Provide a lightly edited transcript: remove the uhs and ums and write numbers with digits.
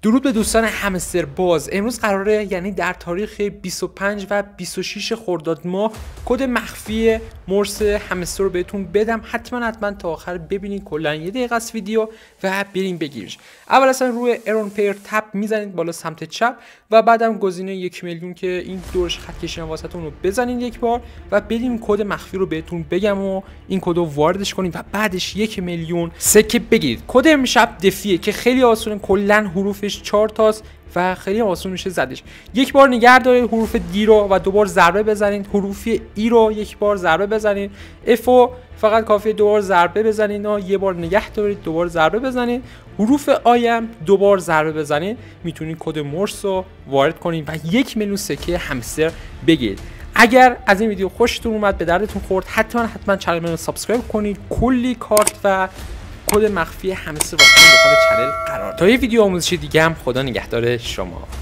درود به دوستان همستر باز. امروز قراره یعنی در تاریخ 25 و 26 خرداد ماه کد مخفی مرس همستر رو بهتون بدم. حتما تا آخر ببینید، کلا 1 دقیقه است ویدیو و بریم بگیرش. اول اصلا روی ایرون پیر تپ میزنید بالا سمت چپ و بعدم گزینه 1 میلیون که این دورش خط کشیدن واسهتون رو بزنید یک بار و بریم کد مخفی رو بهتون بگم و این کد رو واردش کنید و بعدش 1 میلیون سکه بگیرید. کد امشب دفیه که خیلی آسونه، کلا حروفش 4 تاست و خیلی آسون میشه زدش. یک بار نگه دارید حروف دی رو و دوبار ضربه بزنید، حروف ای رو یک بار ضربه بزنید، اف رو فقط کافیه دوبار ضربه بزنید و یه بار نگه دارید دوبار ضربه بزنید، حروف آی هم دوبار ضربه بزنید، میتونید کد مرس رو وارد کنید و 1 میلیون سکه همستر بگیرید. اگر از این ویدیو خوشتون اومد، به دردتون خورد، حتما چنل رو سابسکرایب کنید. کلی کارت و کد مخفی همستر واسه داخل چنل قرار. تا یه ویدیو آموزشی دیگه هم خدا نگهدار شما.